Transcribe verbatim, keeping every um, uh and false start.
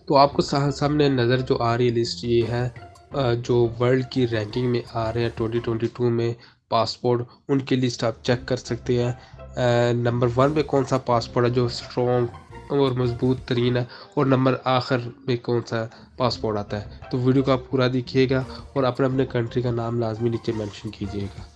तो आपको सा सामने नज़र जो आ रही है लिस्ट ये है अ, जो वर्ल्ड की रैंकिंग में आ रहे हैं ट्वेंटी ट्वेंटी टू में पासपोर्ट, उनकी लिस्ट आप चेक कर सकते हैं। अ, नंबर वन पे कौन सा पासपोर्ट है जो स्ट्रॉन्ग और मजबूत तरीन है, और नंबर आखिर में कौन सा पासपोर्ट आता है। तो वीडियो को आप पूरा देखिएगा और अपने अपने कंट्री का नाम लाजमी नीचे मेंशन कीजिएगा।